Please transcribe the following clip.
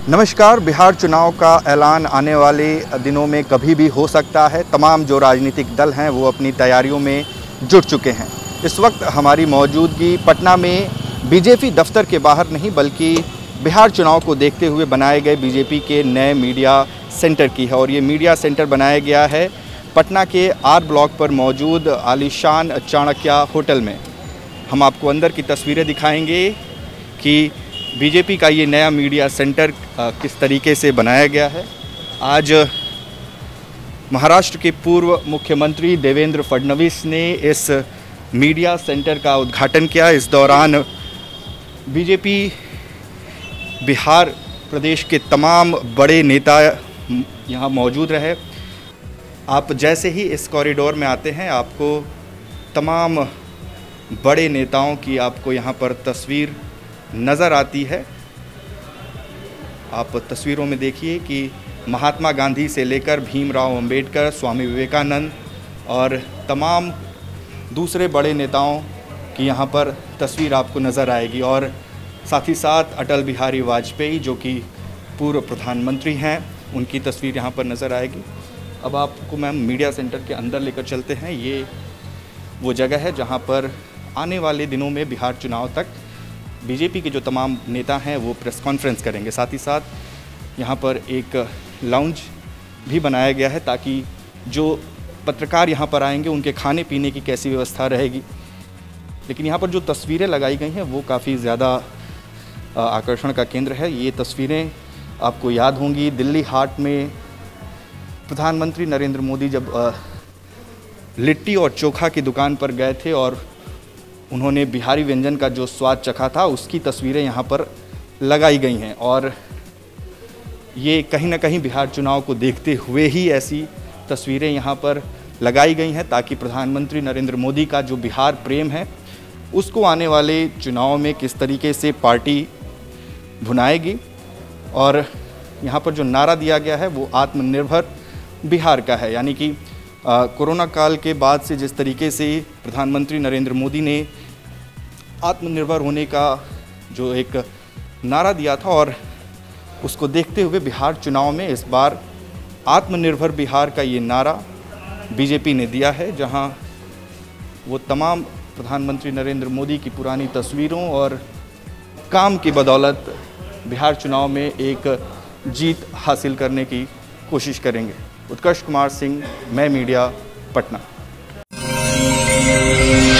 नमस्कार। बिहार चुनाव का ऐलान आने वाले दिनों में कभी भी हो सकता है। तमाम जो राजनीतिक दल हैं वो अपनी तैयारियों में जुट चुके हैं। इस वक्त हमारी मौजूदगी पटना में बीजेपी दफ्तर के बाहर नहीं बल्कि बिहार चुनाव को देखते हुए बनाए गए बीजेपी के नए मीडिया सेंटर की है। और ये मीडिया सेंटर बनाया गया है पटना के आर ब्लॉक पर मौजूद आलीशान चाणक्य होटल में। हम आपको अंदर की तस्वीरें दिखाएंगे कि बीजेपी का ये नया मीडिया सेंटर किस तरीके से बनाया गया है। आज महाराष्ट्र के पूर्व मुख्यमंत्री देवेंद्र फडणवीस ने इस मीडिया सेंटर का उद्घाटन किया। इस दौरान बीजेपी बिहार प्रदेश के तमाम बड़े नेता यहाँ मौजूद रहे। आप जैसे ही इस कॉरिडोर में आते हैं आपको तमाम बड़े नेताओं की आपको यहाँ पर तस्वीर नज़र आती है। आप तस्वीरों में देखिए कि महात्मा गांधी से लेकर भीमराव अंबेडकर, स्वामी विवेकानंद और तमाम दूसरे बड़े नेताओं की यहाँ पर तस्वीर आपको नज़र आएगी। और साथ ही साथ अटल बिहारी वाजपेयी जो कि पूर्व प्रधानमंत्री हैं, उनकी तस्वीर यहाँ पर नज़र आएगी। अब आपको मैम मीडिया सेंटर के अंदर लेकर चलते हैं। ये वो जगह है जहाँ पर आने वाले दिनों में बिहार चुनाव तक बीजेपी के जो तमाम नेता हैं वो प्रेस कॉन्फ्रेंस करेंगे। साथ ही साथ यहाँ पर एक लाउंज भी बनाया गया है ताकि जो पत्रकार यहाँ पर आएंगे उनके खाने पीने की कैसी व्यवस्था रहेगी। लेकिन यहाँ पर जो तस्वीरें लगाई गई हैं वो काफ़ी ज़्यादा आकर्षण का केंद्र है। ये तस्वीरें आपको याद होंगी दिल्ली हाट में प्रधानमंत्री नरेंद्र मोदी जब लिट्टी और चोखा की दुकान पर गए थे और उन्होंने बिहारी व्यंजन का जो स्वाद चखा था उसकी तस्वीरें यहाँ पर लगाई गई हैं। और ये कहीं ना कहीं बिहार चुनाव को देखते हुए ही ऐसी तस्वीरें यहाँ पर लगाई गई हैं ताकि प्रधानमंत्री नरेंद्र मोदी का जो बिहार प्रेम है उसको आने वाले चुनाव में किस तरीके से पार्टी भुनाएगी। और यहाँ पर जो नारा दिया गया है वो आत्मनिर्भर बिहार का है। यानी कि कोरोना काल के बाद से जिस तरीके से प्रधानमंत्री नरेंद्र मोदी ने आत्मनिर्भर होने का जो एक नारा दिया था और उसको देखते हुए बिहार चुनाव में इस बार आत्मनिर्भर बिहार का ये नारा बीजेपी ने दिया है, जहां वो तमाम प्रधानमंत्री नरेंद्र मोदी की पुरानी तस्वीरों और काम की बदौलत बिहार चुनाव में एक जीत हासिल करने की कोशिश करेंगे। उत्कर्ष कुमार सिंह, मैं मीडिया, पटना।